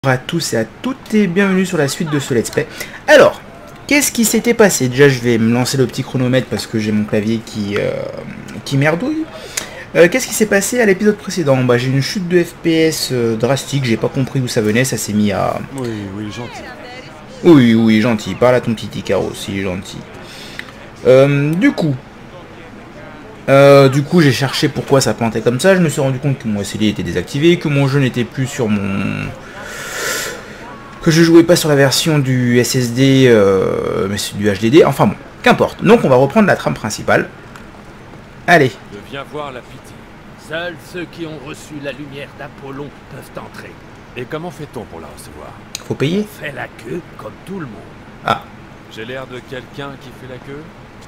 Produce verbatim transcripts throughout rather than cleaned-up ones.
Bonjour à tous et à toutes et bienvenue sur la suite de ce let's play. Alors, qu'est-ce qui s'était passé? Déjà je vais me lancer le petit chronomètre parce que j'ai mon clavier qui, euh, qui merdouille. Euh, qu'est-ce qui s'est passé à l'épisode précédent? Bah j'ai une chute de F P S euh, drastique, j'ai pas compris d'où ça venait, ça s'est mis à... Oui, oui, gentil. Oui, oui, gentil, parle à ton petit Icaro, s'il est gentil. Euh, du coup... Euh, du coup j'ai cherché pourquoi ça plantait comme ça, je me suis rendu compte que mon S L I était désactivé, que mon jeu n'était plus sur mon... que je jouais pas sur la version du S S D, euh, mais c'est du H D D, enfin bon, qu'importe. Donc on va reprendre la trame principale. Allez. Je viens voir la pitié. Seuls ceux qui ont reçu la lumière d'Apollon peuvent entrer. Et comment fait-on pour la recevoir? Faut payer? On fait la queue comme tout le monde. Ah. J'ai l'air de quelqu'un qui fait la queue?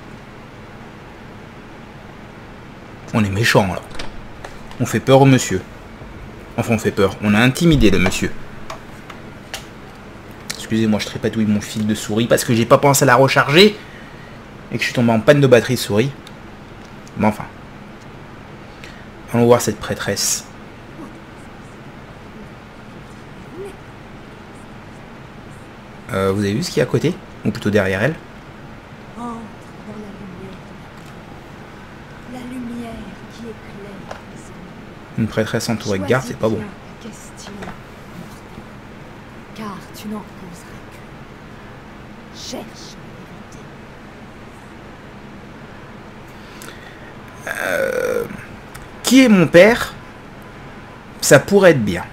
On est méchant là. On fait peur au monsieur. Enfin on fait peur, on a intimidé le monsieur. Excusez-moi, je trépatouille mon fil de souris parce que j'ai pas pensé à la recharger et que je suis tombé en panne de batterie souris. Mais enfin. Allons voir cette prêtresse. Euh, vous avez vu ce qu'il y a à côté? Ou plutôt derrière elle? Entre dans la lumière. La lumière qui éclaire les hommes. Une prêtresse entourée de gardes, c'est pas bon. Choisis bien ta question, car tu n'en poseras que. Cherche la vérité. Euh, qui est mon père? Ça pourrait être bien.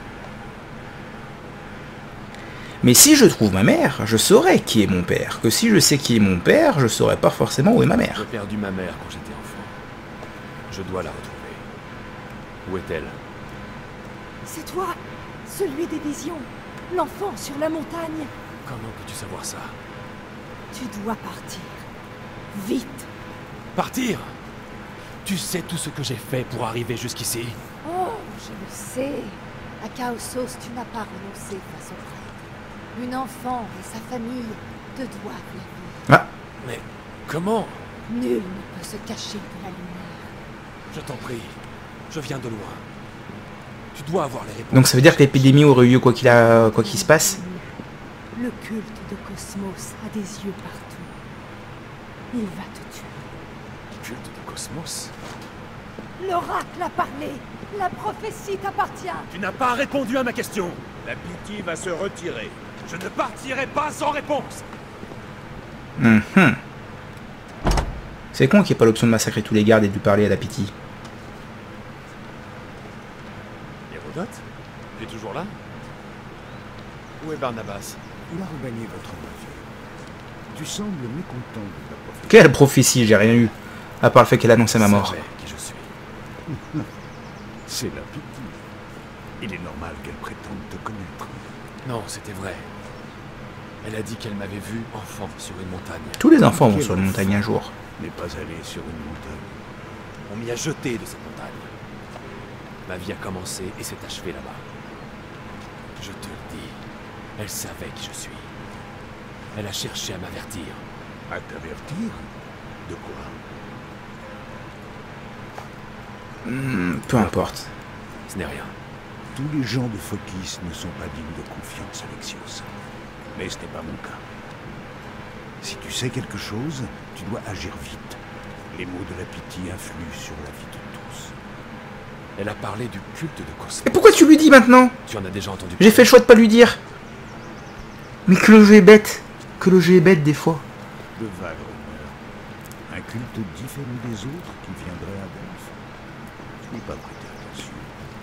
Mais si je trouve ma mère, je saurai qui est mon père. Que si je sais qui est mon père, je saurai pas forcément où est ma mère. J'ai perdu ma mère quand j'étais enfant. Je dois la retrouver. Où est-elle? C'est toi, celui des visions, l'enfant sur la montagne. Comment peux-tu savoir ça? Tu dois partir. Vite. Partir? Tu sais tout ce que j'ai fait pour arriver jusqu'ici? Oh, je le sais. À Chaosos, tu n'as pas renoncé face au prêtre. Une enfant et sa famille te doivent la vie. Ah. Mais comment? Nul ne peut se cacher de la lumière. Je t'en prie. Je viens de loin. Tu dois avoir les réponses. Donc ça veut dire que l'épidémie aurait eu lieu quoi qu'il a... quoi qu'il se passe? Le culte de Cosmos a des yeux partout. Il va te tuer. Culte de Cosmos? L'oracle a parlé. La prophétie t'appartient. Tu n'as pas répondu à ma question. La pitié va se retirer. Je ne partirai pas sans réponse. Mm-hmm. C'est con qu'il n'y ait pas l'option de massacrer tous les gardes et de lui parler à la pitié. Hérodote? Tu es toujours là? Où est Barnabas? Il a regagné votre navire. Tu sembles mécontent de la prophétie. Quelle prophétie, j'ai rien eu. À part le fait qu'elle annonçait ma Je mort. savais qui je suis. C'est la pitié. Il est normal qu'elle prétende te connaître. Non, c'était vrai. Elle a dit qu'elle m'avait vu enfant sur une montagne. Tous les enfants vont sur une montagne un jour. N'est pas allé sur une montagne. On m'y a jeté de cette montagne. Ma vie a commencé et s'est achevée là-bas. Je te le dis, elle savait qui je suis. Elle a cherché à m'avertir. À t'avertir? De quoi? Hmm, peu importe. Ce n'est rien. Tous les gens de Phokis ne sont pas dignes de confiance, Alexios. Mais ce n'est pas mon cas. Si tu sais quelque chose, tu dois agir vite. Les mots de la pitié influent sur la vie de tous. Elle a parlé du culte de Cosmos. Et pourquoi tu lui dis maintenant? Tu en as déjà entendu J'ai fait le choix de pas lui dire. Mais que le jeu est bête. Que le jeu est bête des fois. De vagues rumeurs. Un culte différent des autres qui viendrait à Delphes. Je n'ai pas prêté attention.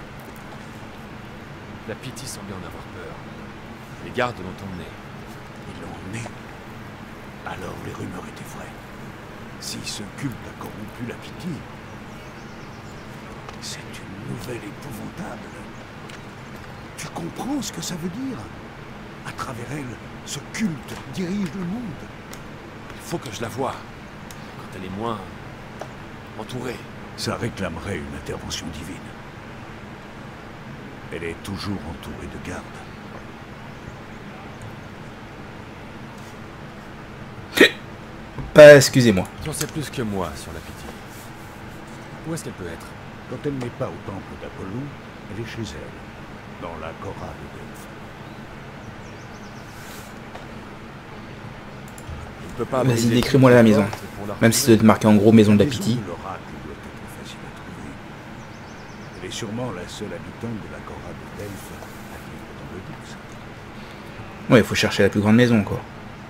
La pitié semblait en avoir peur. Les gardes l'ont emmené. Ils l'ont emmené. Alors les rumeurs étaient vraies. Si ce culte a corrompu la pitié, c'est une nouvelle épouvantable. Tu comprends ce que ça veut dire? À travers elle, ce culte dirige le monde. Il faut que je la voie. Quand elle est moins... entourée. Ça réclamerait une intervention divine. Elle est toujours entourée de gardes. Pas, excusez-moi. Tu en sais plus que moi sur la pitié. Où est-ce qu'elle peut être? Quand elle n'est pas au temple d'Apollon, elle est chez elle, dans la chorale de Delphes. peux pas Vas-y, briser décris-moi toutes la les maison. portes pour la Même si retrouver. c'est marqué en gros maison de la maison Pity. de l'oracle doit être facile à trouver. Elle est sûrement la seule habitante de la Cora de Delphes à vivre dans le luxe. Ouais, il faut chercher la plus grande maison, quoi.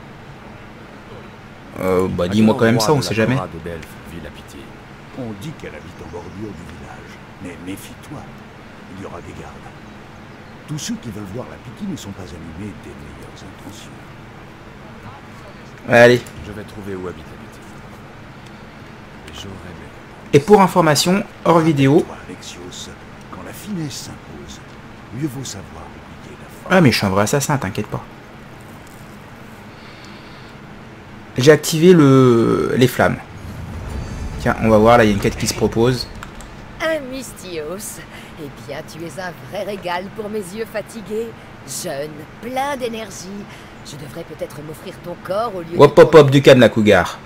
Euh, bah À dis-moi quel quand même endroit ça, on de sait la jamais. Cora de Delphes vit la Pitié. On dit qu'elle habite en bordure du village. Mais méfie-toi, il y aura des gardes. Tous ceux qui veulent voir la Pitié ne sont pas animés des meilleures intentions. Allez. Je vais trouver où habite la Pitié. Et j'aurai mes... Et pour information, hors vidéo... Toi, Alexios, quand la finesse s'impose, mieux vaut savoir oublier la force. Ah mais je suis un vrai assassin, t'inquiète pas. J'ai activé le... les flammes. Tiens, on va voir, là il y a une quête qui se propose. Un Mystios. Eh bien, tu es un vrai régal pour mes yeux fatigués. Jeune, plein d'énergie. Je devrais peut-être m'offrir ton corps au lieu de... Hop hop ton- hop, du calme la cougar.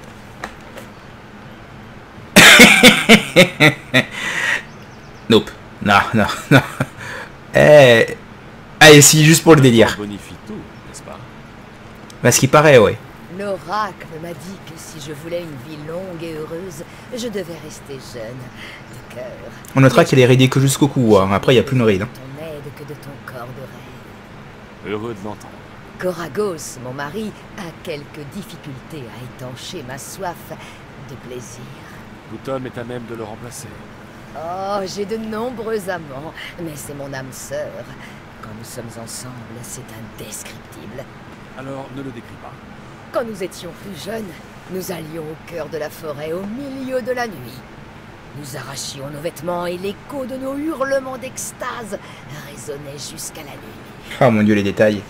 Nope. Non, non, non. Eh... Allez, si, juste pour le délire. Bonifie tout, n'est-ce pas? Bah, ce qui paraît, ouais. L'oracle m'a dit que si je voulais une vie longue et heureuse, je devais rester jeune, de cœur. On notera qu'elle est raidée que jusqu'au cou, hein. Après il n'y a plus de raid. Hein. Ton aide que de ton corps de rêve. Heureux de l'entendre. Coragos, mon mari, a quelques difficultés à étancher ma soif de plaisir. Tout homme est à même de le remplacer. Oh, j'ai de nombreux amants, mais c'est mon âme sœur. Quand nous sommes ensemble, c'est indescriptible. Alors, ne le décris pas. Quand nous étions plus jeunes, nous allions au cœur de la forêt au milieu de la nuit. Nous arrachions nos vêtements et l'écho de nos hurlements d'extase résonnait jusqu'à la nuit. Oh mon dieu, les détails.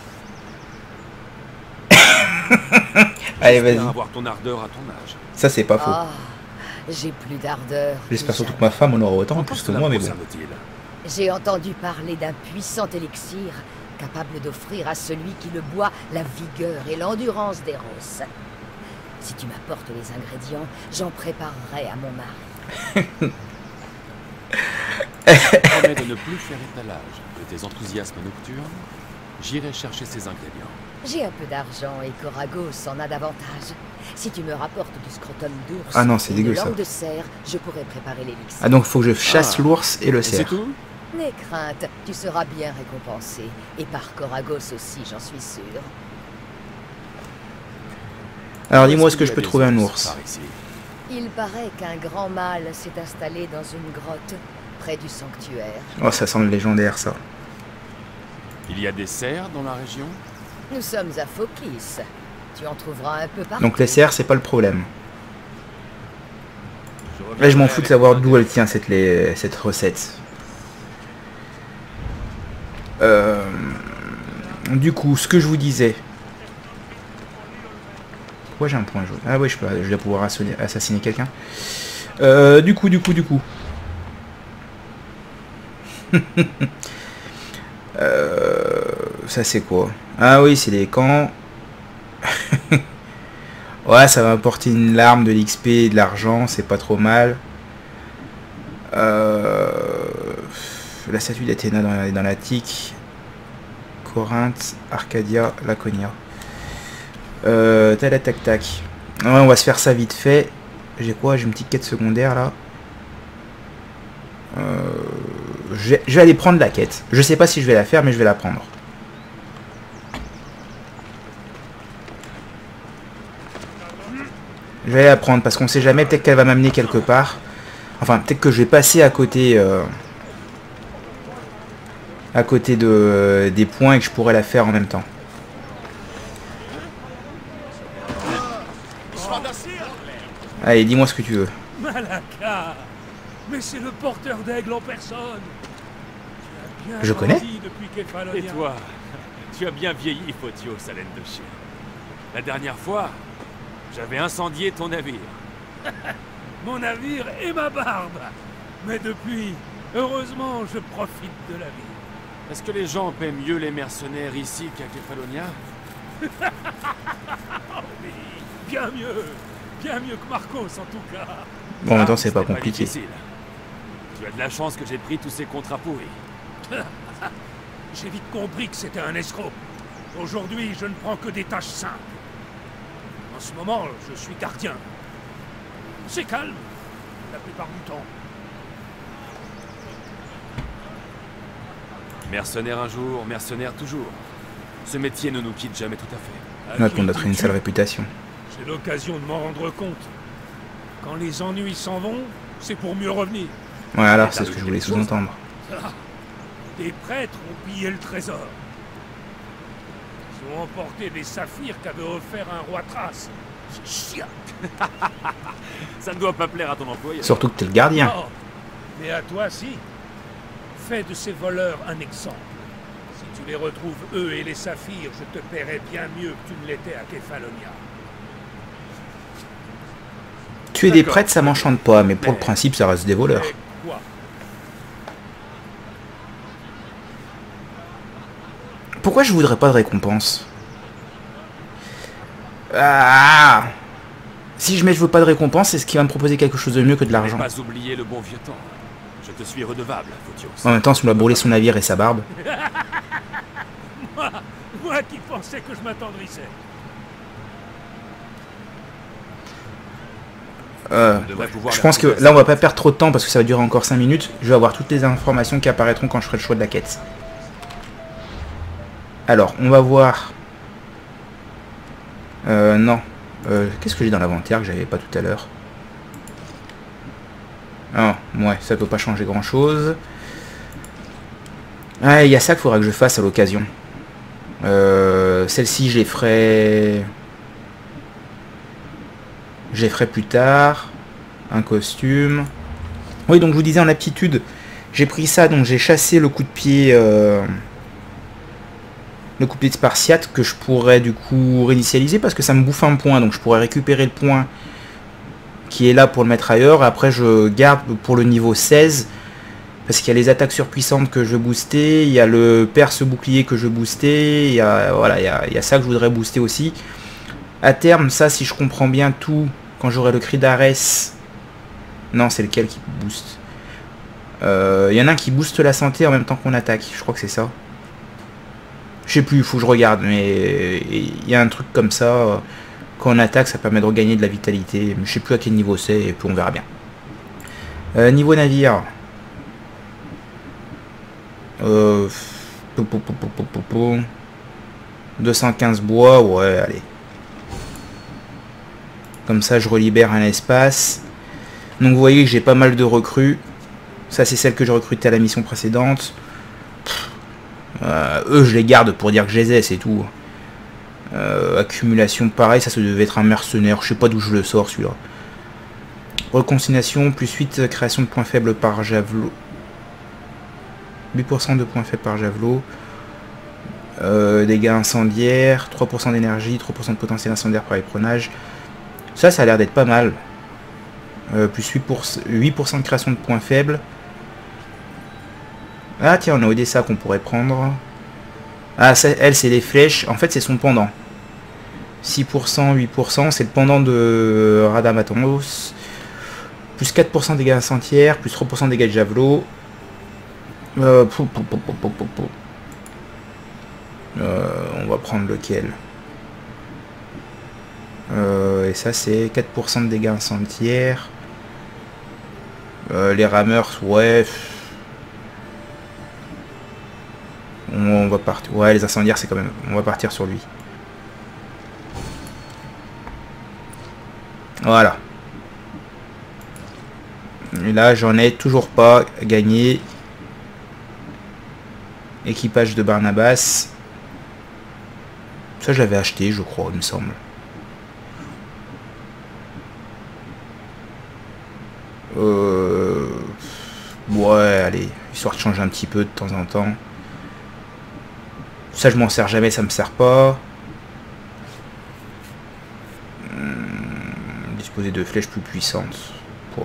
Allez, vas-y. J'espère avoir ton ardeur à ton âge. Ça, c'est pas faux. Ah, j'ai plus d'ardeur. J'espère que surtout que jamais. ma femme en aura autant en En plus que cela moi, mais bon. concerne-t-il? J'ai entendu parler d'un puissant élixir capable d'offrir à celui qui le boit la vigueur et l'endurance d'Eros. Si tu m'apportes les ingrédients, j'en préparerai à mon mari. Promets de ne plus faire étalage de tes enthousiasmes nocturnes. J'irai chercher ces ingrédients. J'ai un peu d'argent et Coragos en a davantage. Si tu me rapportes du scrotum d'ours Ah non, c'est et dégueu, de ça. langue de cerf, je pourrai préparer l'élixir. Ah donc faut que je chasse Ah. l'ours et le Et c'est cerf. tout? N'aie crainte, tu seras bien récompensé. Et par Coragos aussi, j'en suis sûr. Alors dis-moi, est-ce qu'il que y je a peux des trouver un ours ours? par ici? Il paraît qu'un grand mâle s'est installé dans une grotte près du sanctuaire. Oh, ça semble légendaire, ça. Il y a des cerfs dans la région? Nous sommes à Phokis. Tu en trouveras un peu partout. Donc les cerfs, c'est pas le problème. Je Là, je m'en reviendrai fous de avec savoir toi d'où elle tient cette, les- cette recette. Euh, du coup, ce que je vous disais. Pourquoi j'ai un point jaune? Ah oui, je peux, je vais pouvoir assassiner, assassiner quelqu'un. Euh, du coup, du coup, du coup. euh, ça c'est quoi? Ah oui, c'est les camps. Ouais, ça va apporter une larme, de l'X P, de l'argent, c'est pas trop mal. Euh, la statue d'Athéna dans, dans l'Attique. Corinthe, Arcadia, Laconia. Euh, tac tac tac. Ouais, on va se faire ça vite fait. J'ai quoi? J'ai une petite quête secondaire là. Euh, je, vais, je vais aller prendre la quête. Je sais pas si je vais la faire, mais je vais la prendre. Je vais la prendre parce qu'on sait jamais, peut-être qu'elle va m'amener quelque part. Enfin, peut-être que je vais passer à côté euh, à côté de, euh, des points et que je pourrais la faire en même temps. Allez, dis-moi ce que tu veux. Malaka! Mais c'est le porteur d'aigle en personne! Tu as bien Je connais. grandi depuis Kefalonia. Et toi, tu as bien vieilli, Photios, haleine de chien. La dernière fois, j'avais incendié ton navire. Mon navire et ma barbe! Mais depuis, heureusement, je profite de la vie. Est-ce que les gens paient mieux les mercenaires ici qu'à Kefalonia? Oh oui, bien mieux! Bien mieux que Marcos, en tout cas. Bon, en même temps, Ah, c'est pas c'était compliqué. difficile. Tu as de la chance que j'ai pris tous ces contrats pourris. J'ai vite compris que c'était un escroc. Aujourd'hui, je ne prends que des tâches simples. En ce moment, je suis gardien. C'est calme, la plupart du temps. Mercenaire un jour, mercenaire toujours. Ce métier ne nous quitte jamais tout à fait. Notre monde a pris une sale réputation. J'ai l'occasion de m'en rendre compte. Quand les ennuis s'en vont, c'est pour mieux revenir. Ouais, alors c'est ce que je voulais sous-entendre. Ah, des prêtres ont pillé le trésor. Ils ont emporté des saphirs qu'avait offert un roi Thrace. Chiant. Ça ne doit pas plaire à ton employeur. Surtout que t'es le gardien. Non, mais à toi, si. Fais de ces voleurs un exemple. Si tu les retrouves, eux et les saphirs, je te paierai bien mieux que tu ne l'étais à Kefalonia. Tuer des prêtres, ça m'enchante pas, mais pour le principe, ça reste des voleurs. Mais quoi? Pourquoi je voudrais pas de récompense? Ah, si je mets je veux pas de récompense, c'est ce qui va me proposer quelque chose de mieux que de l'argent. Pas oublier le bon vieux temps. Je te suis redevable, Photios. En même temps, ça me doit brûler son navire et sa barbe. moi, moi qui pensais que je m'attendrissais. Euh, je pense que là on va pas perdre trop de temps parce que ça va durer encore cinq minutes. Je vais avoir toutes les informations qui apparaîtront quand je ferai le choix de la quête. Alors, on va voir... Euh, non. Euh, Qu'est-ce que j'ai dans l'inventaire que j'avais pas tout à l'heure? Ah, ouais, ça peut pas changer grand chose. Ah, il y a ça qu'il faudra que je fasse à l'occasion. Euh, Celle-ci, je les ferai... Je les ferai plus tard. Un costume. Oui, donc je vous disais en aptitude, j'ai pris ça, donc j'ai chassé le coup de pied... Euh, le coup de pied de Spartiate que je pourrais du coup réinitialiser parce que ça me bouffe un point. Donc je pourrais récupérer le point qui est là pour le mettre ailleurs. Après, je garde pour le niveau seize. Parce qu'il y a les attaques surpuissantes que je veux booster. Il y a le perce bouclier que je veux booster. Il y a, voilà, il y a, il y a ça que je voudrais booster aussi. À terme, ça, si je comprends bien tout, quand j'aurai le cri d'Arès... Non, c'est lequel qui booste euh, il y en a un qui booste la santé en même temps qu'on attaque. Je crois que c'est ça. Je sais plus, il faut que je regarde. Mais il y a un truc comme ça. Quand on attaque, ça permet de regagner de la vitalité. Je sais plus à quel niveau c'est, et puis on verra bien. Euh, niveau navire. Euh, deux cent quinze bois, ouais, allez. Comme ça, je relibère un espace. Donc, vous voyez que j'ai pas mal de recrues. Ça, c'est celle que j'ai recrutée à la mission précédente. Euh, eux, je les garde pour dire que je les ai, c'est tout. Euh, accumulation, pareil, ça, ça devait être un mercenaire. Je sais pas d'où je le sors, celui-là. Reconsignation, plus huit, création de points faibles par javelot. huit pour cent de points faibles par javelot. Euh, dégâts incendiaires, trois pour cent d'énergie, trois pour cent de potentiel incendiaire par éperonage. Ça, ça a l'air d'être pas mal. Euh, plus huit pour cent, huit pour cent de création de points faibles. Ah tiens, on a Odessa qu'on pourrait prendre. Ah, ça, elle, c'est les flèches. En fait, c'est son pendant. six pour cent, huit pour cent, c'est le pendant de Radamatamos. Plus quatre pour cent de dégâts incendiaires, plus trois pour cent de dégâts de javelot. Euh, pou, pou, pou, pou, pou, pou. Euh, on va prendre lequel euh, et ça, c'est quatre pour cent de dégâts incendiaires. Euh, les rameurs, ouais. On va partir. Ouais, les incendiaires, c'est quand même. On va partir sur lui. Voilà. Et là, j'en ai toujours pas gagné. Équipage de Barnabas. Ça, je l'avais acheté, je crois, il me semble. Euh... Ouais, allez. Histoire de changer un petit peu de temps en temps. Ça, je m'en sers jamais, ça me sert pas. Hum, disposer de flèches plus puissantes. Pouf.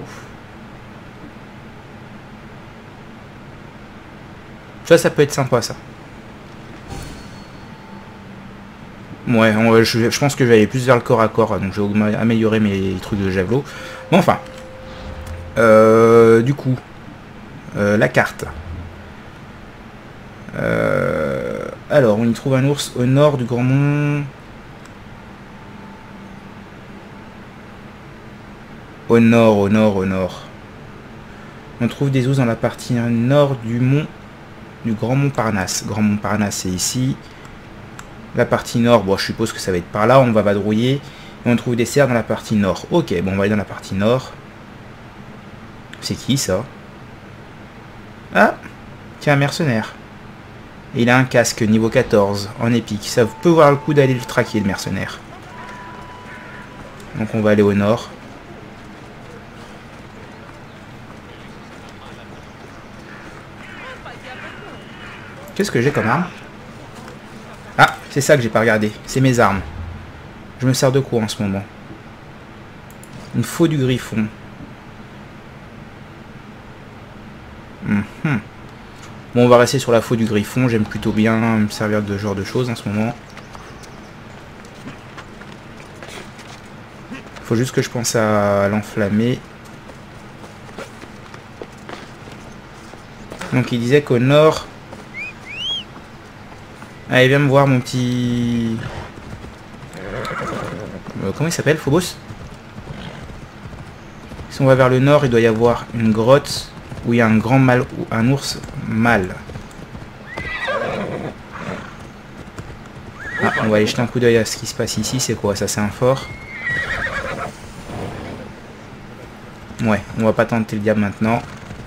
Ça, ça peut être sympa, ça. Ouais, on, je, je pense que je vais aller plus vers le corps à corps, donc je vais améliorer mes trucs de javelot. Bon, enfin. Euh, du coup. Euh, la carte. Euh, alors, on y trouve un ours au nord du Grand Mont. Au nord, au nord, au nord. On trouve des os dans la partie nord du mont, du Grand Montparnasse. Grand Montparnasse, c'est ici. La partie nord, bon, je suppose que ça va être par là. On va vadrouiller. Et on trouve des cerfs dans la partie nord. Ok, bon, on va aller dans la partie nord. C'est qui, ça? Ah, tiens, un mercenaire. Et il a un casque niveau quatorze, en épique. Ça peut valoir le coup d'aller le traquer, le mercenaire. Donc on va aller au nord. Qu'est-ce que j'ai comme arme? Ah, c'est ça que j'ai pas regardé. C'est mes armes. Je me sers de quoi en ce moment? Une faux du griffon. Mm-hmm. Bon, on va rester sur la faux du griffon. J'aime plutôt bien me servir de ce genre de choses en ce moment. Faut juste que je pense à l'enflammer. Donc il disait qu'au nord... Allez, viens me voir mon petit... Euh, comment il s'appelle? Phobos? Si on va vers le nord, il doit y avoir une grotte où il y a un grand mâle ou un ours mâle. Ah, on va aller jeter un coup d'œil à ce qui se passe ici. C'est quoi ça? C'est un fort? Ouais, on va pas tenter le diable maintenant.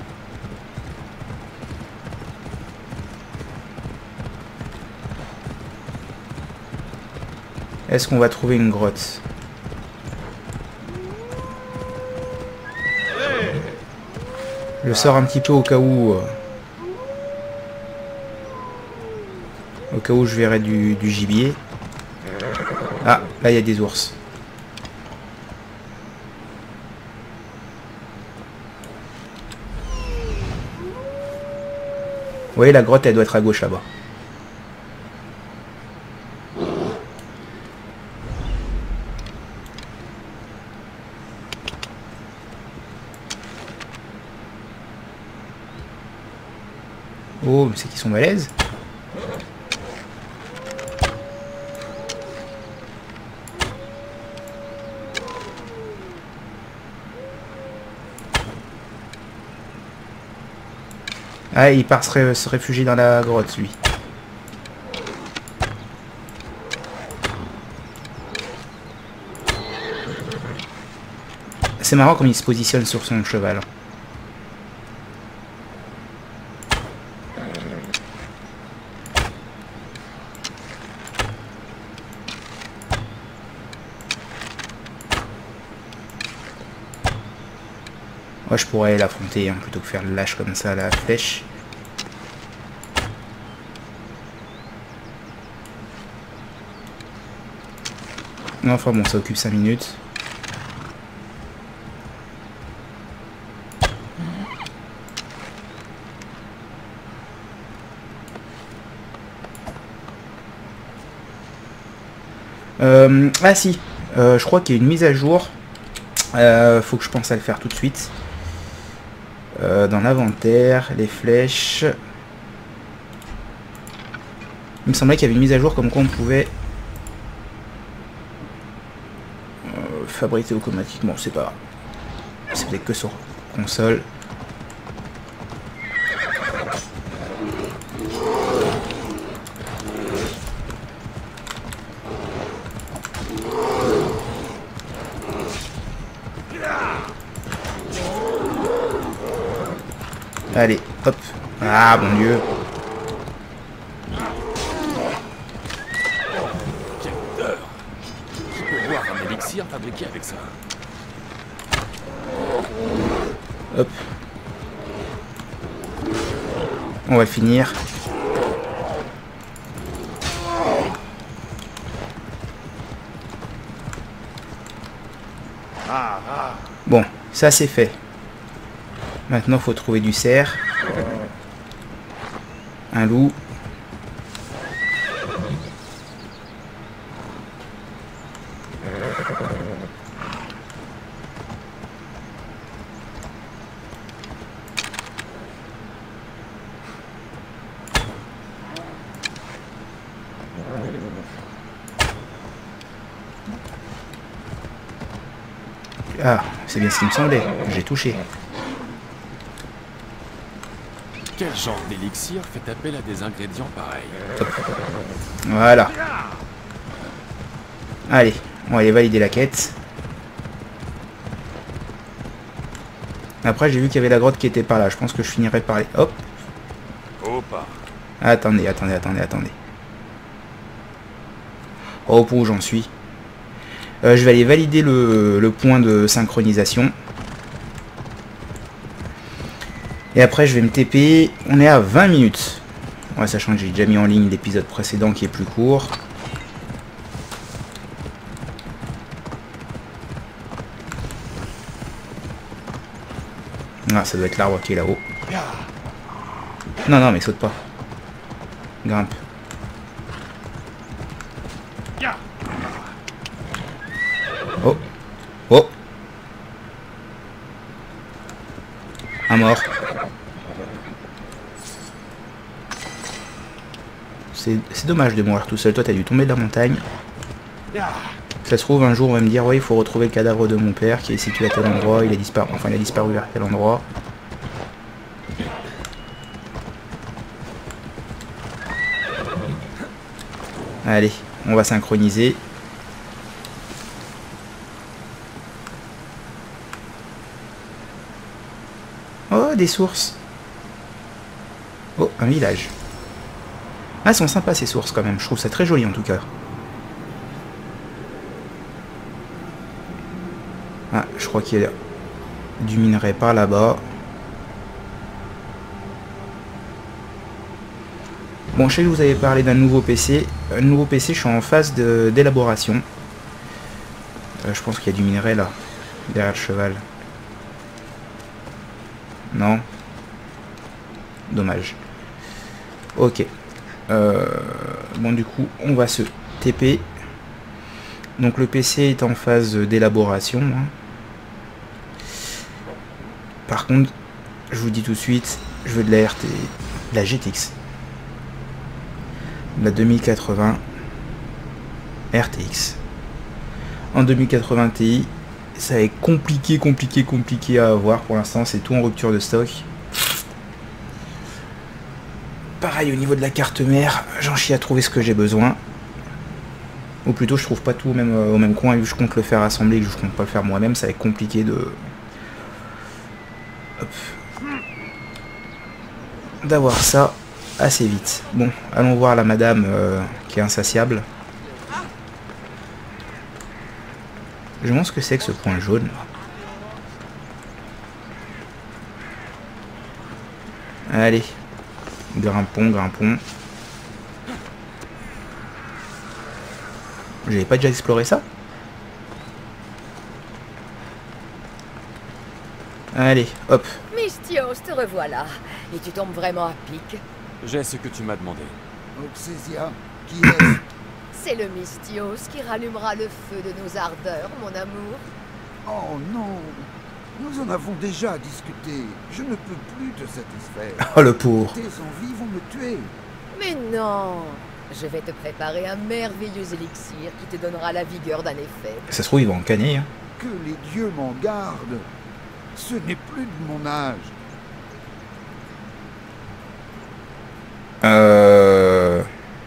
Est-ce qu'on va trouver une grotte? Je sors un petit peu au cas où... Euh, au cas où je verrai du, du gibier. Ah, là il y a des ours. Vous voyez, la grotte, elle doit être à gauche là-bas. Oh, mais c'est qu'ils sont balèzes. Ah, il part se, ré se réfugier dans la grotte, lui. C'est marrant comme il se positionne sur son cheval. Moi, je pourrais l'affronter hein, plutôt que faire le lâche comme ça, la flèche. Enfin bon, ça occupe cinq minutes. Euh, ah si, euh, je crois qu'il y a une mise à jour. Euh, faut que je pense à le faire tout de suite. Euh, dans l'inventaire, les flèches. Il me semblait qu'il y avait une mise à jour comme quoi on pouvait euh, fabriquer automatiquement. C'est pas grave. C'est peut-être que sur console. Allez, hop. Ah, bon Dieu. Quelle odeur! Je peux boire un élixir fabriqué avec ça. Hop. On va finir. Bon, ça c'est fait. Maintenant, il faut trouver du cerf. Un loup. Ah, c'est bien ce qui me semblait. J'ai touché. Quel genre d'élixir fait appel à des ingrédients pareils? Top. Voilà. Allez, on va aller valider la quête. Après, j'ai vu qu'il y avait la grotte qui était par là. Je pense que je finirai par aller... Hop. Opa. Attendez, attendez, attendez, attendez. Oh, pour où j'en suis. Euh, je vais aller valider le, le point de synchronisation. Et après, je vais me T P. On est à vingt minutes. Ouais, sachant que j'ai déjà mis en ligne l'épisode précédent qui est plus court. Ah, ça doit être l'arbre qui est là-haut. Non, non, mais saute pas. Grimpe. Oh. Oh. Un mort. C'est dommage de mourir tout seul. Toi, t'as dû tomber de la montagne. Ça se trouve, un jour, on va me dire, ouais, il faut retrouver le cadavre de mon père qui est situé à tel endroit. Il a disparu, enfin, il a disparu vers tel endroit. Allez, on va synchroniser. Oh, des sources. Oh, un village. Ah, elles sont sympas ces sources quand même. Je trouve ça très joli en tout cas. Ah, je crois qu'il y a du minerai par là-bas. Bon, je sais que vous avez parlé d'un nouveau P C. Un nouveau P C, je suis en phase d'élaboration. Euh, je pense qu'il y a du minerai là, derrière le cheval. Non. Dommage. Ok. Euh, bon, du coup, on va se T P. Donc, le P C est en phase d'élaboration. Hein. Par contre, je vous dis tout de suite, je veux de la R T, de la G T X. La deux mille quatre-vingts R T X. En deux mille quatre-vingts Ti, ça va être compliqué, compliqué, compliqué à avoir. Pour l'instant, c'est tout en rupture de stock. Pareil, au niveau de la carte mère, j'en chie à trouver ce que j'ai besoin. Ou plutôt, je trouve pas tout au même, au même coin. Et vu que je compte le faire assembler, que je compte pas le faire moi-même, ça va être compliqué de... d'avoir ça assez vite. Bon, allons voir la madame euh, qui est insatiable. Je me demande ce que c'est que ce point jaune. Allez. Grimpons, grimpons. J'avais pas déjà exploré ça? Allez, hop. Misthios, te revoilà. Et tu tombes vraiment à pic. J'ai ce que tu m'as demandé. Oxésia, qui est-ce? C'est le Misthios qui rallumera le feu de nos ardeurs, mon amour. Oh non, nous en avons déjà discuté. Je ne peux plus te satisfaire. Oh le pauvre. Tes envies vont me tuer. Mais non, je vais te préparer un merveilleux élixir qui te donnera la vigueur d'un effet. Ça se trouve, il va en canner. Hein. Que les dieux m'en gardent. Ce n'est plus de mon âge. Euh...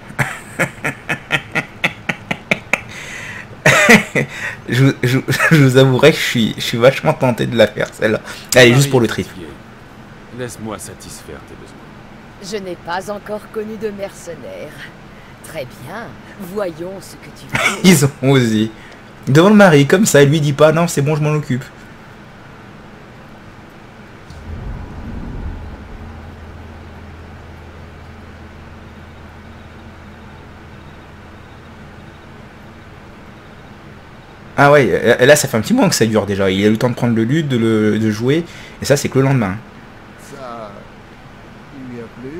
je, je, je vous avouerai que je suis, je suis vachement tenté de la faire celle-là. Allez, juste pour le trip. Laisse-moi satisfaire tes besoins. Je n'ai pas encore connu de mercenaires. Très bien, voyons ce que tu veux. Ils ont osé. Devant le mari, comme ça, il lui dit pas non, c'est bon, je m'en occupe. Ah ouais, là ça fait un petit moment que ça dure déjà. Il a eu le temps de prendre le luth, de, le, de jouer, et ça c'est que le lendemain. Ça lui a plu?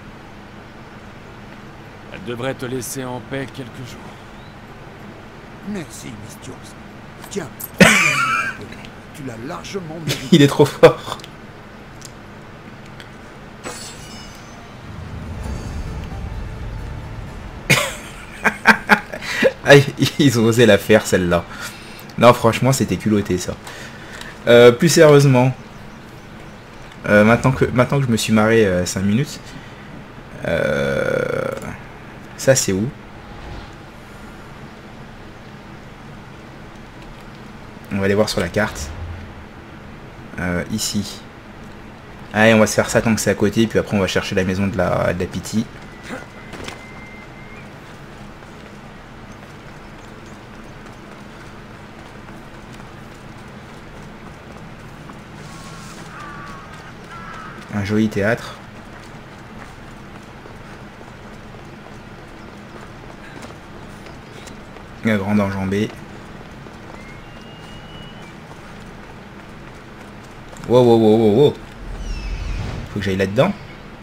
Elle devrait te laisser en paix quelques jours. Merci, Misthios. Tiens, tu l'as largement mérité. Il est trop fort. Ah, ils ont osé la faire celle-là. Non, franchement, c'était culotté ça. Euh, plus sérieusement, euh, maintenant que maintenant que je me suis marré euh, cinq minutes, euh, ça c'est où? On va aller voir sur la carte. Euh, ici. Allez, on va se faire ça tant que c'est à côté, puis après on va chercher la maison de la, de la Pity. Un joli théâtre. La grande enjambée. Wow, wow, wow, wow, wow. Faut que j'aille là-dedans.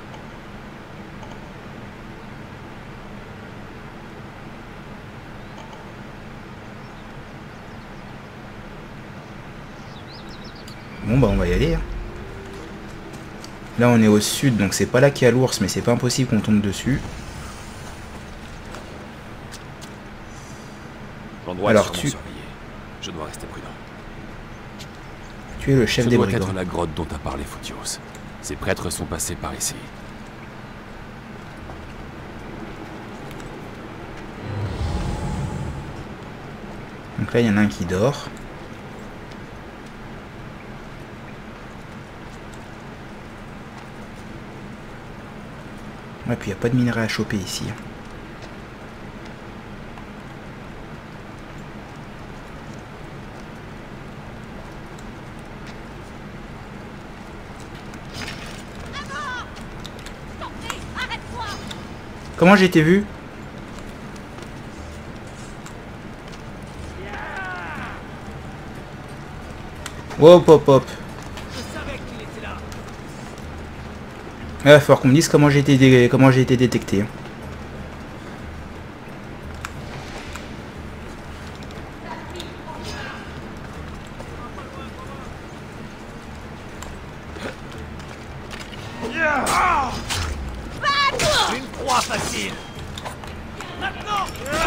Bon bah on va y aller. Hein. Là on est au sud, donc c'est pas là qu'il y a l'ours, mais c'est pas impossible qu'on tombe dessus. Alors tu... Je dois rester prudent. Tu es le chef des brigands. Ça doit être la grotte dont a parlé Photios. Ces prêtres sont passés par ici. Donc là il y en a un qui dort. Ouais, puis il n'y a pas de minerai à choper ici. Comment j'ai été vu? Hop hop hop. Il va falloir qu'on me dise comment j'ai été, dé... comment j'ai été détecté. Une proie facile. Maintenant.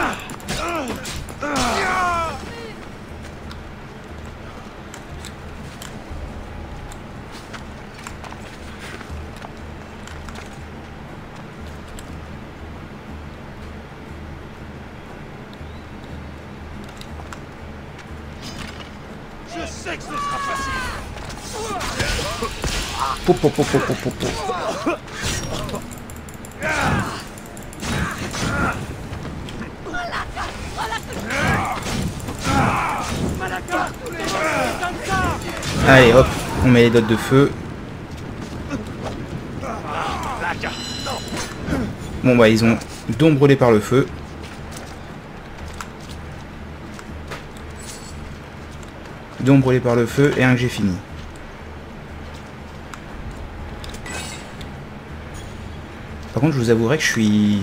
Je sais que ce sera facile. Pop, pop, pop, pop, pop, pop. Allez hop, on met les dots de feu. Bon bah ils ont donc brûlé par le feu. Donc brûlé par le feu et un que j'ai fini. Par contre je vous avouerai que je suis...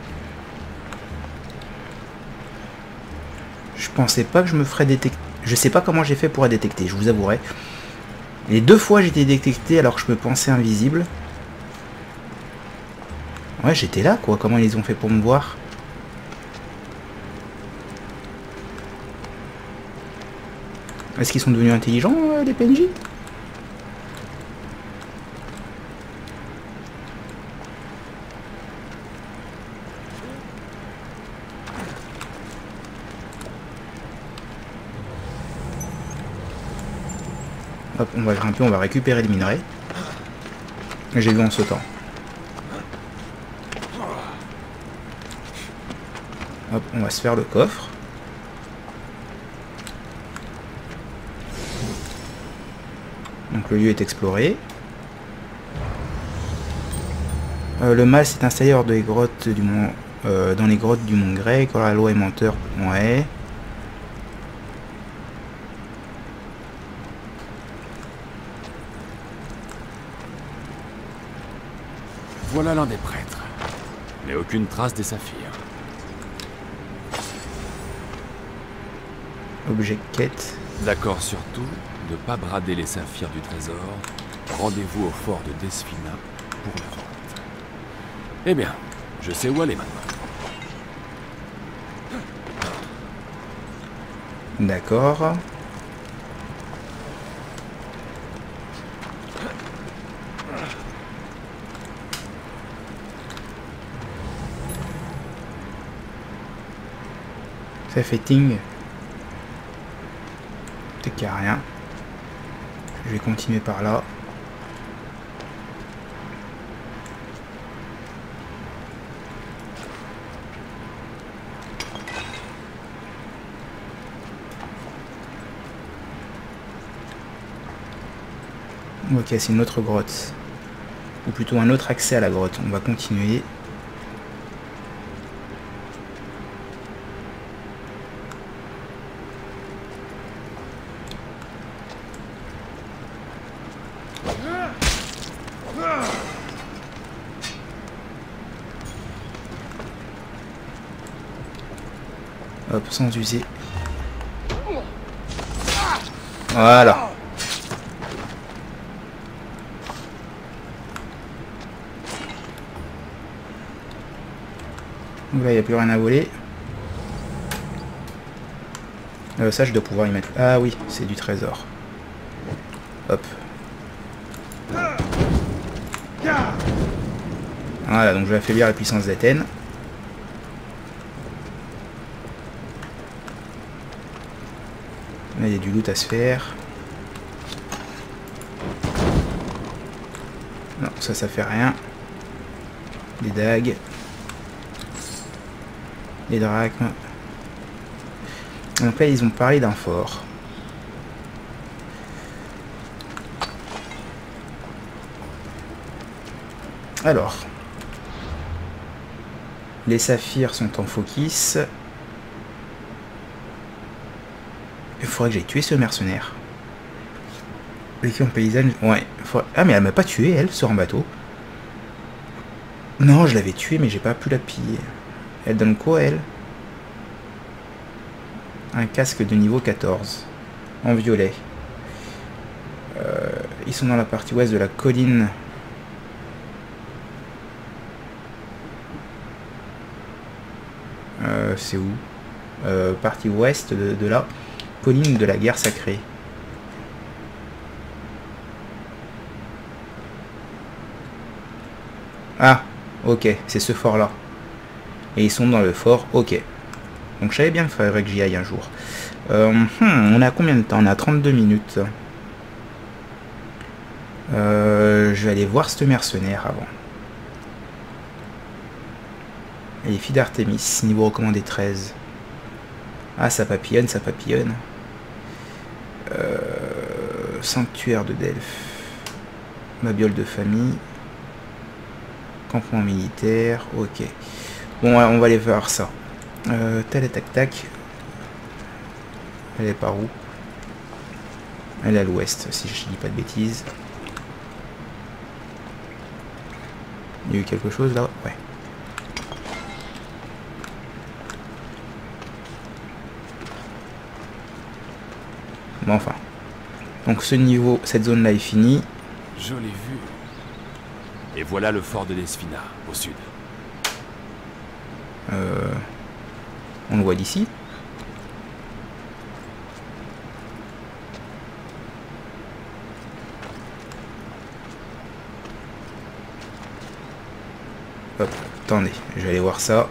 Je pensais pas que je me ferais détecter. Je sais pas comment j'ai fait pour être détecté, je vous avouerai. Les deux fois j'ai été détecté alors que je me pensais invisible. Ouais j'étais là quoi, comment ils ont fait pour me voir? Est-ce qu'ils sont devenus intelligents euh, les P N J? Hop, on va grimper, on va récupérer le minerai. J'ai vu en sautant. Hop, on va se faire le coffre. Donc le lieu est exploré. Euh, le mât s'est installé hors des grottes du mont, euh, dans les grottes du mont Grey. Quand la loi est menteur, ouais. Voilà l'un des prêtres. Mais aucune trace des saphirs. Objet quête. D'accord surtout de ne pas brader les saphirs du trésor. Rendez-vous au fort de Desfina pour la vente. Eh bien, je sais où aller maintenant. D'accord. Ça fait ting. Peut-être qu'il n'y a rien. Je vais continuer par là. On va casser une autre grotte. Ou plutôt un autre accès à la grotte. On va continuer. Hop, sans user. Voilà. Donc là, il n'y a plus rien à voler. Euh, ça, je dois pouvoir y mettre... Ah oui, c'est du trésor. Hop. Voilà, donc je vais affaiblir la puissance d'Athènes. Là, il y a du loot à se faire. Non, ça, ça fait rien. Des dagues. Des drachmes. Donc là, ils ont parlé d'un fort. Alors. Les saphirs sont en focus. Il faudrait que j'aille tuer ce mercenaire. Vécu en paysanne. Ouais. Faudrait... Ah, mais elle m'a pas tué, elle, sur un bateau. Non, je l'avais tué, mais j'ai pas pu la piller. Elle donne quoi, elle? Un casque de niveau quatorze. En violet. Euh, ils sont dans la partie ouest de la colline. Euh, c'est où? euh, Partie ouest de, de là. Colline de la guerre sacrée. Ah, ok, c'est ce fort là. Et ils sont dans le fort, ok. Donc je savais bien qu'il faudrait que j'y aille un jour. Euh, hmm, on a combien de temps? On a trente-deux minutes. Euh, je vais aller voir ce mercenaire avant. Et les filles d'Artémis, niveau recommandé treize. Ah, ça papillonne, ça papillonne. Euh, sanctuaire de Delphes. Mabiole de famille. Campement militaire, ok. Bon, on va aller voir ça. Euh, tel tac tac. Elle est par où? Elle est à l'ouest, si je dis pas de bêtises. Il y a eu quelque chose là? Ouais. Bon, enfin. Donc ce niveau, cette zone là est finie. Jolie vue. Et voilà le fort de Desfina, au sud. Euh, on le voit d'ici. Hop, attendez, je vais aller voir ça.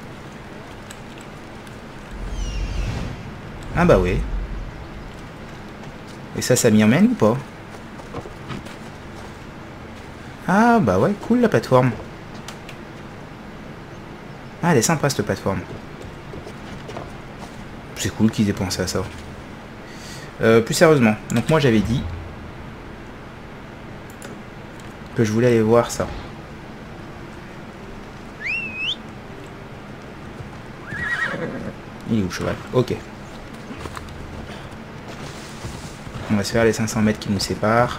Ah bah oui. Et ça, ça m'y emmène ou pas? Ah bah ouais, cool la plateforme. Ah, elle est sympa cette plateforme. C'est cool qu'ils aient pensé à ça. Euh, plus sérieusement, donc moi j'avais dit que je voulais aller voir ça. Il est où le cheval? Ok. On va se faire les cinq cents mètres qui nous séparent.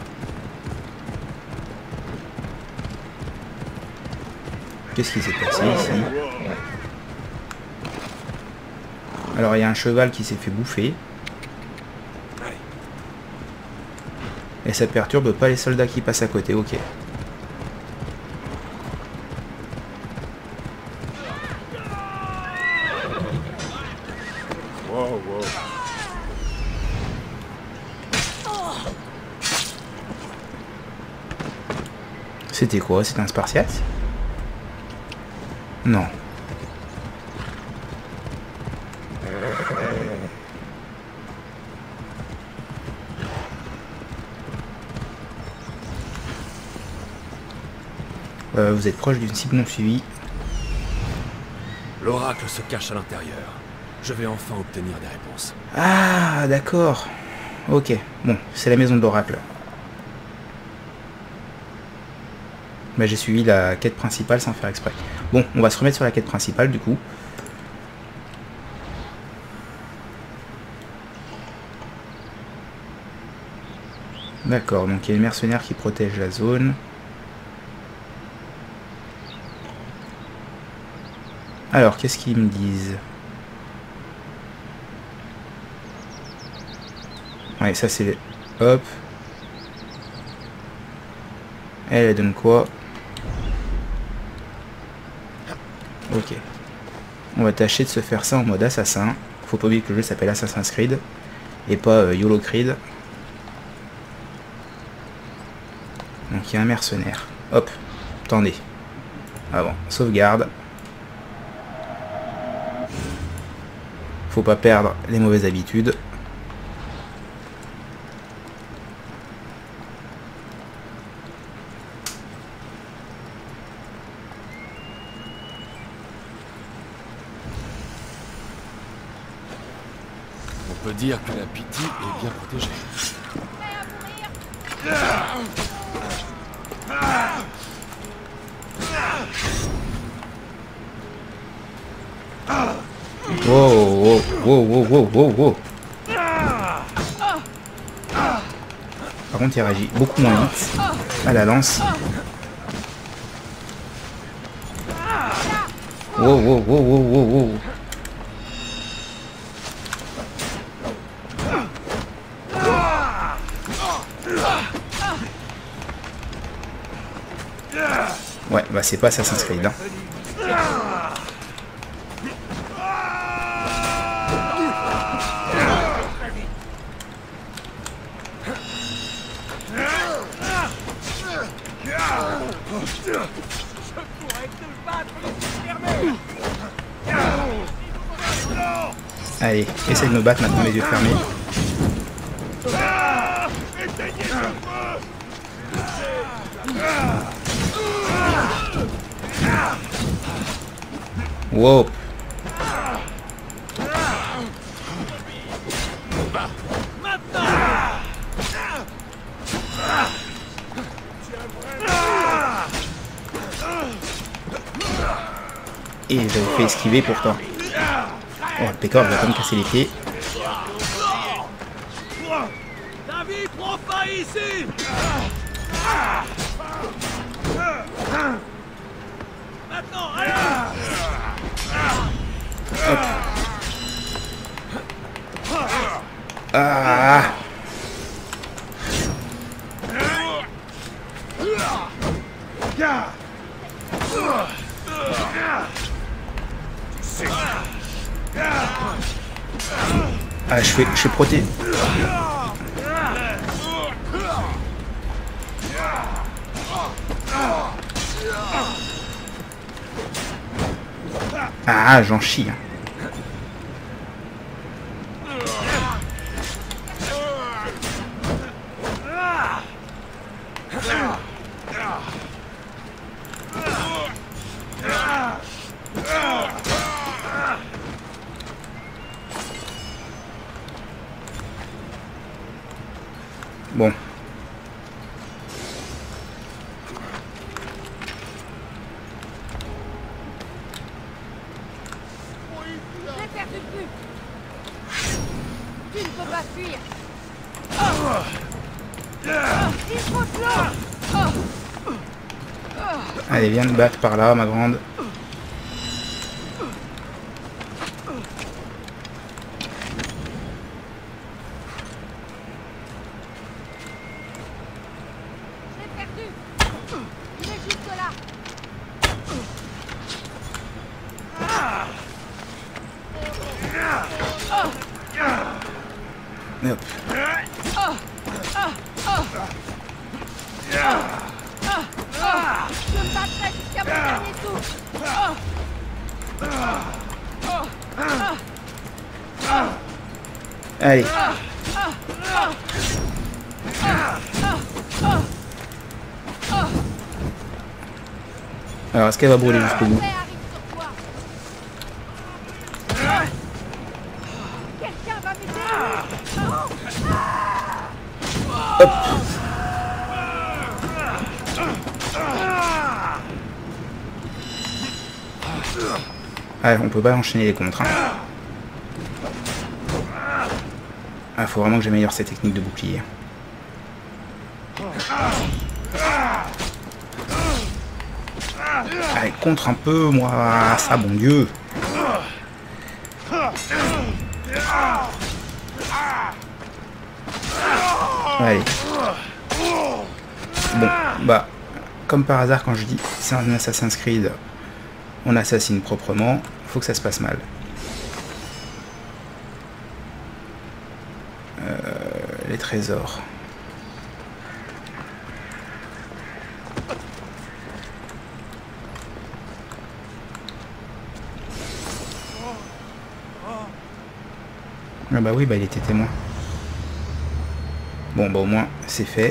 Qu'est-ce qui s'est passé ici? Alors il y a un cheval qui s'est fait bouffer. Et ça perturbe pas les soldats qui passent à côté, ok. Wow, wow. C'était quoi? C'était un Spartiate? Non. Euh, vous êtes proche d'une cible non suivie. L'oracle se cache à l'intérieur. Je vais enfin obtenir des réponses. Ah, d'accord. Ok, bon, c'est la maison de l'oracle. Bah, j'ai suivi la quête principale sans faire exprès. Bon, on va se remettre sur la quête principale du coup. D'accord, donc il y a une mercenaire qui protège la zone. Alors, qu'est-ce qu'ils me disent? Ouais, ça c'est... Hop. Elle, elle donne quoi? Ok. On va tâcher de se faire ça en mode assassin. Faut pas oublier que le jeu s'appelle Assassin's Creed. Et pas euh, YOLO Creed. Donc il y a un mercenaire. Hop. Attendez. Ah bon, sauvegarde. Faut pas perdre les mauvaises habitudes. On peut dire que la Pity est bien protégée. Wow, wow, wow, wow, wow, wow, wow. Par contre, il réagit beaucoup moins vite à la lance. Wow, wow, wow, wow, wow, wow. Ouais, bah c'est pas Assassin's Creed, hein. Allez, essaye de me battre maintenant les yeux fermés. Wow. Et j'avais fait esquiver pourtant. Oh, le pécor va pas me casser les pieds. David, prends pas ici. Maintenant, allez. Hop. Ah. Ah, je fais, je suis protégé. Ah, j'en chie. Bon. J'ai perdu de vue. Tu ne peux pas fuir. Il faut de l'eau. Allez, viens te battre par là, ma grande. J'ai perdu. Il est juste là. Hop. Je me battrai jusqu'à mon dernier souffle. Allez. Alors, est-ce qu'elle va brûler jusqu'au bout? Hop. Ah, on peut pas enchaîner les contres. Hein. Ah, faut vraiment que j'améliore ces techniques de bouclier. Allez, contre un peu, moi, ça, bon Dieu. Allez. Bon, bah, comme par hasard, quand je dis c'est un Assassin's Creed, on assassine proprement, faut que ça se passe mal. Euh, les trésors. Ah bah oui, bah il était témoin. Bon bah au moins c'est fait.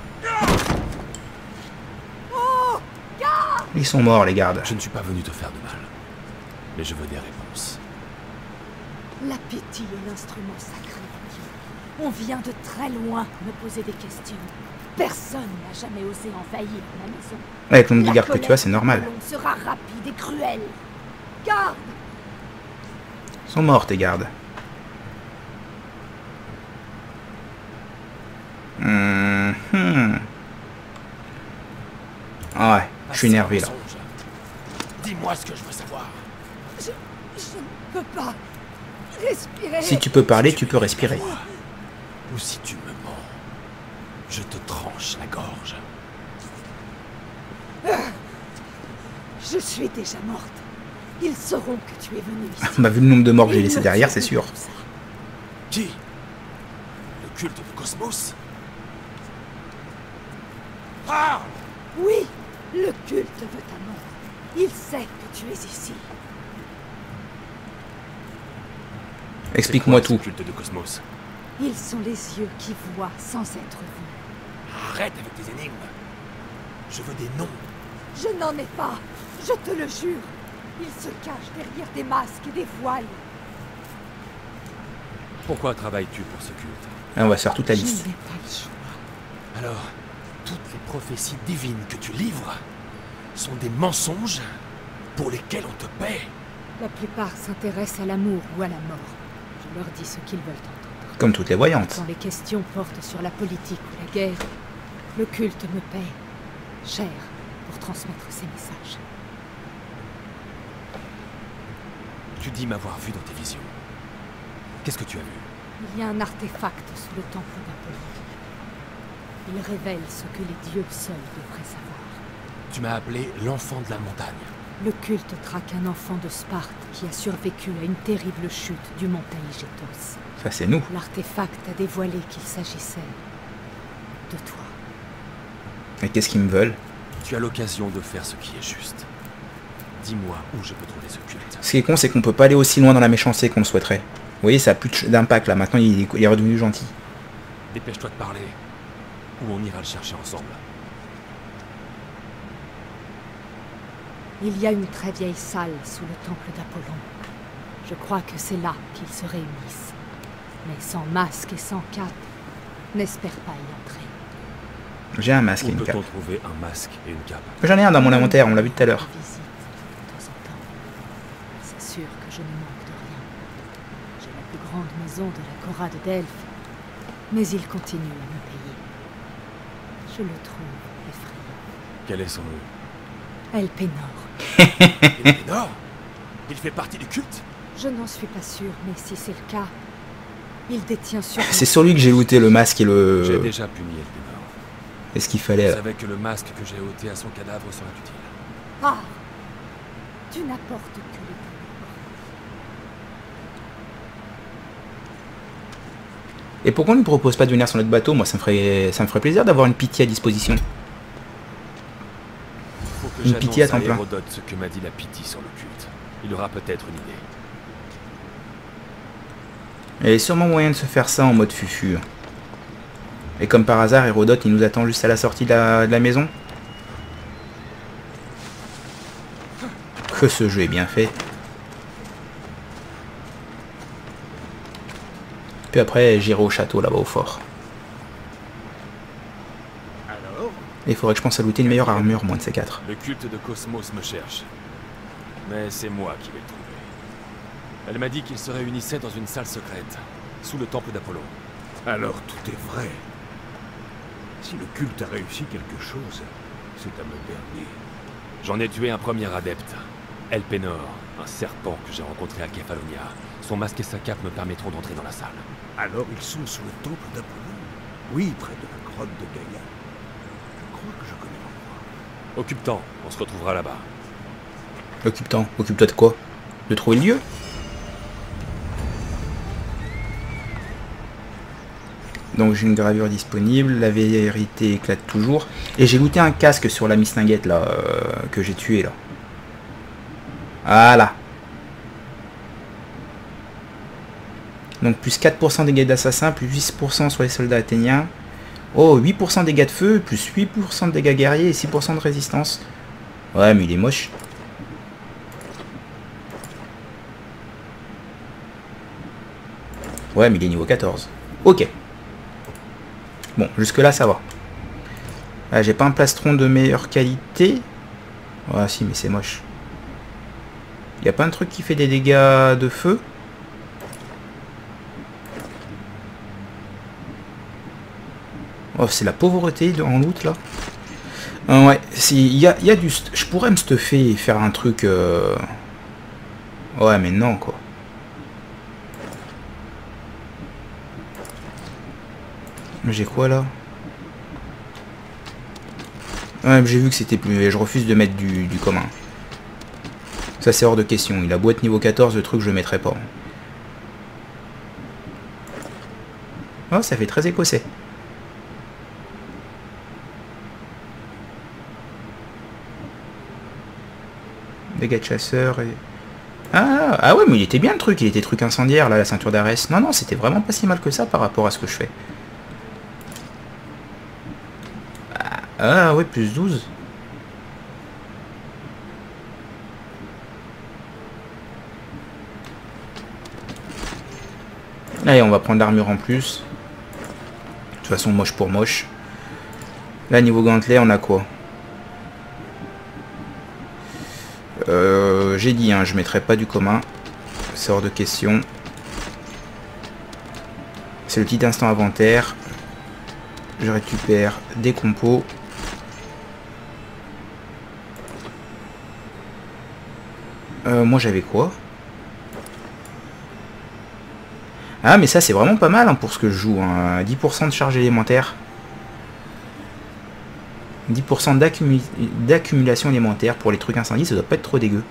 Ils sont morts les gardes. Je ne suis pas venu te faire de mal, mais je veux des réponses. La Pythie est l'instrument sacré de Dieu. On vient de très loin me poser des questions. Personne n'a jamais osé envahir ma maison. Avec le nombre de gardes que tu as, c'est normal. On sera rapide et cruel. Garde! Ils sont morts tes gardes. Mmh, hmm. Ah ouais, je suis énervé là. Dis-moi ce que je veux savoir. Je, je ne peux pas respirer. Si tu peux parler, tu peux respirer. Ou si tu me mens, je te tranche la gorge. Je suis déjà morte. Ils sauront que tu es venu ici. Bah vu le nombre de morts que j'ai laissé derrière, c'est sûr. Qui? Le culte de Cosmos? Parle! Oui, le culte veut ta mort. Il sait que tu es ici. Explique-moi tout. Le culte de Cosmos. Ils sont les yeux qui voient sans être vus. Arrête avec tes énigmes. Je veux des noms. Je n'en ai pas. Je te le jure. Ils se cachent derrière des masques et des voiles. Pourquoi travailles-tu pour ce culte? Là, on va se faire toute la Je liste. n'ai pas le choix. Alors, toutes les prophéties divines que tu livres sont des mensonges pour lesquels on te paie. La plupart s'intéressent à l'amour ou à la mort. Je leur dis ce qu'ils veulent entendre. Comme toutes les voyantes. Quand les questions portent sur la politique ou la guerre, le culte me paie cher pour transmettre ces messages. Tu dis m'avoir vu dans tes visions. Qu'est-ce que tu as vu? Il y a un artefact sous le temple d'Apollon. Il révèle ce que les dieux seuls devraient savoir. Tu m'as appelé l'enfant de la montagne. Le culte traque un enfant de Sparte qui a survécu à une terrible chute du mont Aigétos. Ça c'est nous. L'artefact a dévoilé qu'il s'agissait de toi. Et qu'est-ce qu'ils me veulent? Tu as l'occasion de faire ce qui est juste. Dis-moi où je peux trouver ce culte. Ce qui est con, c'est qu'on peut pas aller aussi loin dans la méchanceté qu'on le souhaiterait. Vous voyez, ça a plus d'impact là. Maintenant, il est, il est redevenu gentil. Dépêche-toi de parler, ou on ira le chercher ensemble. Il y a une très vieille salle sous le temple d'Apollon. Je crois que c'est là qu'ils se réunissent. Mais sans masque et sans cape, n'espère pas y entrer. J'ai un masque Où et une peut-on cape. trouver un masque et une cape? J'en ai un dans mon inventaire, on l'a vu tout à l'heure. Visite de temps en temps. C'est sûr que je ne manque de rien. J'ai la plus grande maison de la Cora de Delphes, mais il continue à me payer. Je le trouve effrayant. Quel est son nom? Elpenor. Elpenor? Il fait partie du culte? Je n'en suis pas sûre, mais si c'est le cas, il détient sur... C'est sur lui que j'ai looté le masque et J'ai le... déjà puni Elpenor. Et ce qu'il Je fallait. savais que le masque que j'ai ôté à son cadavre serait utile. Ah, tu n'apportes que les Et pourquoi on ne lui propose pas de venir sur notre bateau? Moi, ça me ferait, ça me ferait plaisir d'avoir une pitié à disposition. Faut que Une j'annonce pitié à temps à plein. Hérodote ce que m'a dit la Pythie sur le culte. Il aura peut-être une idée. Il y a sûrement moyen de se faire ça en mode fufu. Et comme par hasard, Hérodote, il nous attend juste à la sortie de la, de la maison. Que ce jeu est bien fait. Puis après, j'irai au château là-bas au fort. Alors? Et il faudrait que je pense à looter une meilleure armure, moins de C quatre. Le culte de Cosmos me cherche. Mais c'est moi qui vais le trouver. Elle m'a dit qu'il se réunissait dans une salle secrète, sous le temple d'Apollon. Alors tout est vrai. Si le culte a réussi quelque chose, c'est à me berner. J'en ai tué un premier adepte, Elpenor, un serpent que j'ai rencontré à Kefalonia. Son masque et sa cape me permettront d'entrer dans la salle. Alors ils sont sous le temple d'Apollon. Oui, près de la grotte de Gaïa. Je crois que je connais l'endroit. Occupe-t'en, on se retrouvera là-bas. Occupe-toi. Occupe-toi de quoi? De trouver le lieu? Donc j'ai une gravure disponible, la vérité éclate toujours. Et j'ai looté un casque sur la mislinguette là, euh, que j'ai tué là. Voilà. Donc plus quatre pour cent dégâts d'assassin, plus huit pour cent sur les soldats athéniens. Oh, huit pour cent dégâts de feu, plus huit pour cent de dégâts guerriers et six pour cent de résistance. Ouais, mais il est moche. Ouais, mais il est niveau quatorze. Ok. Bon, jusque là ça va. Ah, j'ai pas un plastron de meilleure qualité. Ah si, mais c'est moche. Y a pas un truc qui fait des dégâts de feu? Oh, c'est la pauvreté en loot là. Ah, ouais, si, y a, y a du... Je pourrais me stuffer et faire un truc... Euh... Ouais, mais non quoi. J'ai quoi là? Ouais, j'ai vu que c'était plus... Je refuse de mettre du, du commun. Ça c'est hors de question. Il a beau être niveau quatorze, le truc je le mettrai pas. Oh, ça fait très écossais. Dégâts de chasseur et... Ah, ah ouais, mais il était bien le truc. Il était truc incendiaire là, la ceinture d'Arès. Non, non, c'était vraiment pas si mal que ça par rapport à ce que je fais. Ah ouais, plus douze. Allez, on va prendre l'armure en plus. De toute façon, moche pour moche. Là, niveau gantelet, on a quoi? euh, J'ai dit, hein, je mettrai pas du commun. C'est hors de question. C'est le petit instant inventaire. Je récupère des compos. Euh, moi j'avais quoi? Ah mais ça c'est vraiment pas mal hein, pour ce que je joue. Hein. dix pour cent de charge élémentaire. dix pour cent d'accumulation élémentaire pour les trucs incendies, ça doit pas être trop dégueu.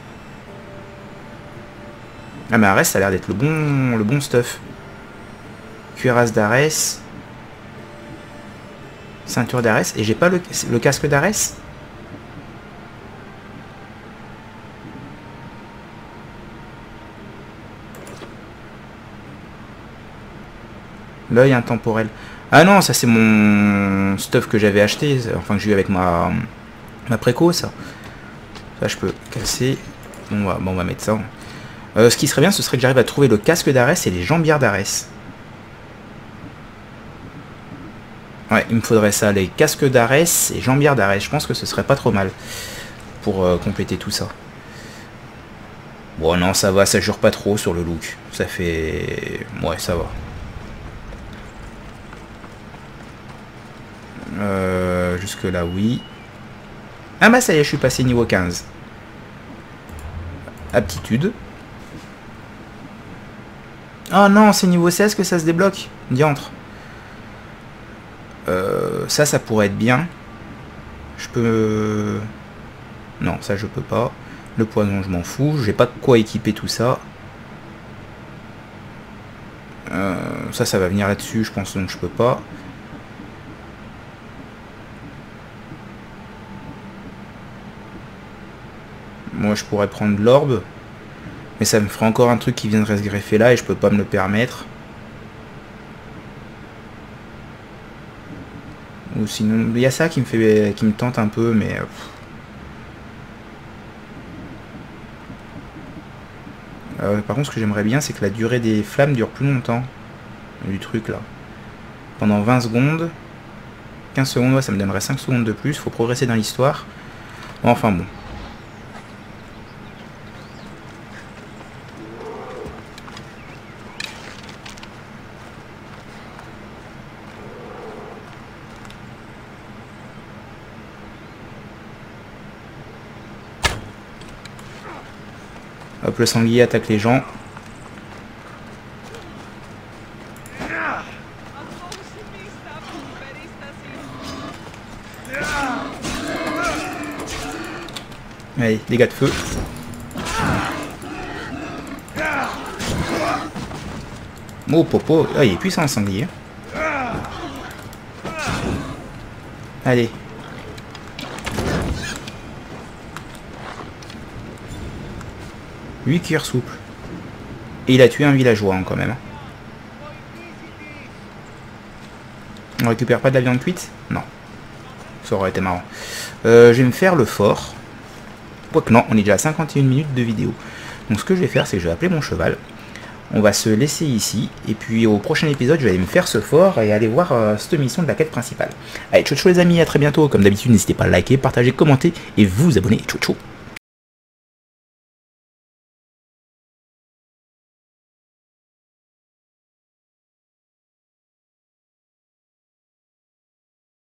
Ah mais Arès ça a l'air d'être le bon, le bon stuff. Cuirasse d'Arès. Ceinture d'Arès. Et j'ai pas le, le casque d'Arès. L'œil intemporel. Ah non, ça c'est mon stuff que j'avais acheté. Enfin que j'ai eu avec ma, ma préco, ça. Ça je peux casser. Bon, on va, bon, on va mettre ça. Euh, ce qui serait bien, ce serait que j'arrive à trouver le casque d'Arès et les jambières d'Arès. Ouais, il me faudrait ça, les casques d'Arès et jambières d'Arès. Je pense que ce serait pas trop mal pour euh, compléter tout ça. Bon, non, ça va, ça jure pas trop sur le look. Ça fait... Ouais, ça va. Euh, jusque là, oui. Ah bah ça y est, je suis passé niveau quinze. Aptitude. Oh non, c'est niveau seize que ça se débloque. Diantre. Euh, ça, ça pourrait être bien. Je peux... Non, ça je peux pas. Le poison, je m'en fous. J'ai pas de quoi équiper tout ça. Euh, ça, ça va venir là-dessus, je pense, donc je peux pas. Moi, je pourrais prendre l'orbe. Mais ça me ferait encore un truc qui viendrait se greffer là et je peux pas me le permettre. Ou sinon, il y a ça qui me fait, qui me tente un peu, mais... Euh, par contre, ce que j'aimerais bien, c'est que la durée des flammes dure plus longtemps. Du truc là. Pendant vingt secondes. quinze secondes, ouais, ça me donnerait cinq secondes de plus. Faut progresser dans l'histoire. Enfin bon. Hop, le sanglier attaque les gens. Allez, dégâts de feu. Oh, popo. Ah, il est puissant, le sanglier. Allez. huit cuirs souples. Et il a tué un villageois, hein, quand même. On récupère pas de la viande cuite? Non. Ça aurait été marrant. Euh, je vais me faire le fort. Quoique non, on est déjà à cinquante et une minutes de vidéo. Donc ce que je vais faire, c'est que je vais appeler mon cheval. On va se laisser ici. Et puis au prochain épisode, je vais aller me faire ce fort et aller voir euh, cette mission de la quête principale. Allez, ciao ciao les amis, à très bientôt. Comme d'habitude, n'hésitez pas à liker, partager, commenter et vous abonner. Ciao ciao.